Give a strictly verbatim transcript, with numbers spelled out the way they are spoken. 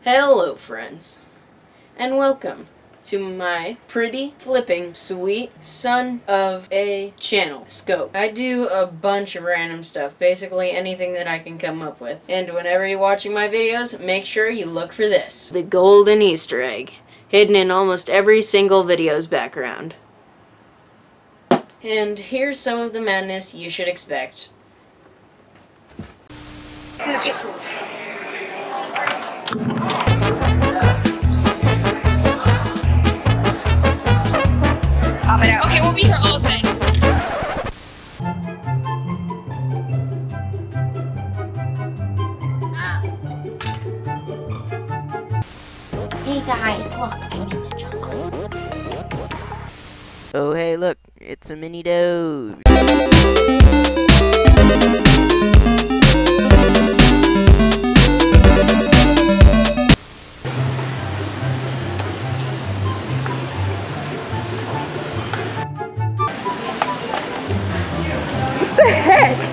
Hello friends, and welcome to my pretty, flipping, sweet son of a channel, Scope. I do a bunch of random stuff, basically anything that I can come up with. And whenever you're watching my videos, make sure you look for this. The golden Easter egg, hidden in almost every single video's background. And here's some of the madness you should expect. To the pixels. Pop it out. Okay, we'll be here all day. Hey guys, look, I'm in the jungle. Oh hey look, it's a mini doge. What the heck?